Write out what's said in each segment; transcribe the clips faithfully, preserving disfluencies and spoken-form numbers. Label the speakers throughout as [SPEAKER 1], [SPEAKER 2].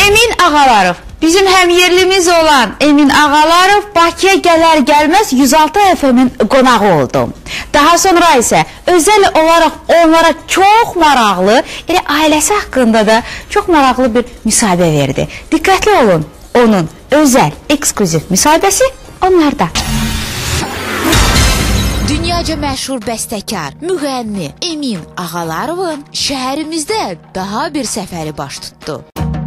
[SPEAKER 1] Emin Ağalarov, bizim həmyerlimiz olan Emin Ağalarov Bakıya gələr gəlməz yüz altı F M-in qonağı oldu. Daha sonra isə özel olaraq onlara çox maraqlı, elə ailəsi haqqında da çox maraqlı bir müsahibə verdi. Diqqətli olun, onun özel, ekskluziv müsahibəsi onlarda.
[SPEAKER 2] Dünyaca məşhur bəstəkar, müğənni Emin Ağalarovun şəhərimizdə daha bir səfəri baş tutdu.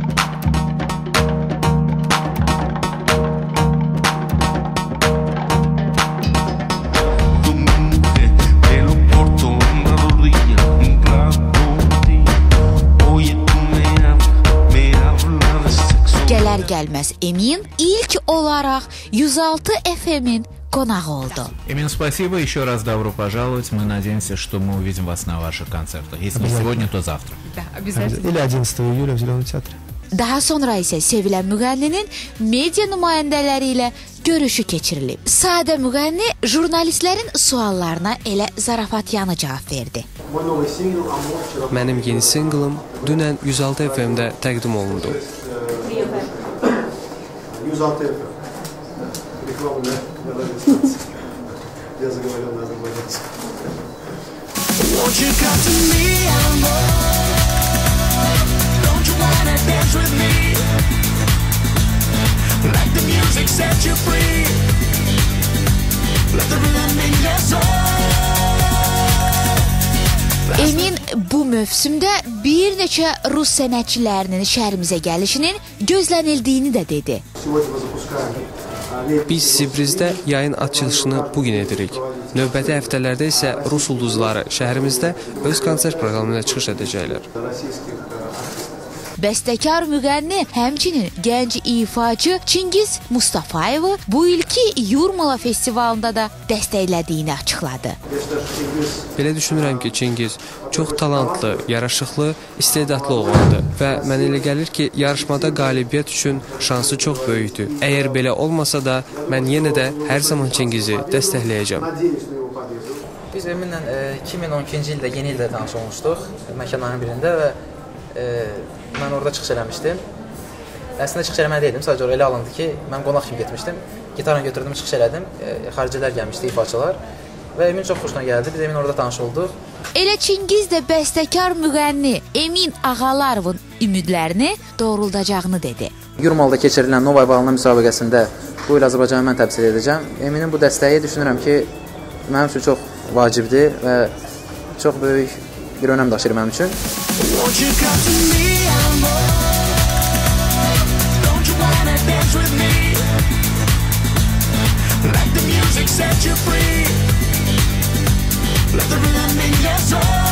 [SPEAKER 2] Gələr gəlməz Emin ilk olaraq yüz altı F M-in qonağı oldu.
[SPEAKER 3] Эмин, спасибо, еще раз добро пожаловать. Мы надеемся, что мы увидим вас на ваших концертах. Если не сегодня, то завтра.
[SPEAKER 4] Да, обязательно.
[SPEAKER 5] Или одиннадцатого июля в Зеленом театре.
[SPEAKER 2] Daha sonra isə sevilən müğənninin media nümayəndələri ilə görüşü keçirilib. Sadə müğənni jurnalistlərin suallarına elə zarafatyanı cavab verdi.
[SPEAKER 6] Mənim yeni singlım dünən yüz altı F M-də təqdim olundu.
[SPEAKER 5] yüz altı F M. Я заговорил на азербайджанском.
[SPEAKER 2] Emin bu mövsümdə bir neçə rus sənətçilərinin şəhərimizə gəlişinin gözlənildiyini də dedi.
[SPEAKER 6] Biz Sibrizdə yayın açılışını bugün edirik. Növbəti həftələrdə isə Rus ulduzları şəhərimizdə öz konsert proqramına çıxış edəcəklər.
[SPEAKER 2] Bəstəkar müğənni həmçinin gənc ifaçı Çingiz Mustafayevi bu ilki Yurmala festivalında da dəstəklədiyini açıqladı.
[SPEAKER 6] Belə düşünürəm ki, Çingiz çox talantlı, yaraşıqlı, istedadlı oğlandır və mənə elə gəlir ki, yarışmada qalibiyyət üçün şansı çox böyükdür. Əgər belə olmasa da, mən yenə də hər zaman Çingizi dəstəkləyəcəm.
[SPEAKER 7] Biz Eminlə iki min on ikinci ildə, yeni ildə tanış olmuşduq məkanların birində və e, mən orada çıxış eləmişdim. Əslində çıxış eləməli deyildim, sadəcə oraya elə alındı ki, mən qonaq kimi getmişdim. Gitarını götürdüm, çıxış elədim, e, xaricilər gəlmişdi, ifaçılar və Emin çox xoşuna gəldi, biz Emin orada tanış olduq.
[SPEAKER 2] Elə Çingiz də bəstəkar müğənni Emin Ağalarovun ümidlərini doğruldacağını dedi.
[SPEAKER 7] Yurmalda keçirilən Novay Bağlama müsabiqəsində bu il Azərbaycanı mən təmsil edəcəm. Eminin bu dəstəyi düşünürəm ki, mənim üçün çox vacibdir və çox böyük bir önəm daşıyır mənim üçün. Let the music set you free. Let the rhythm in your soul.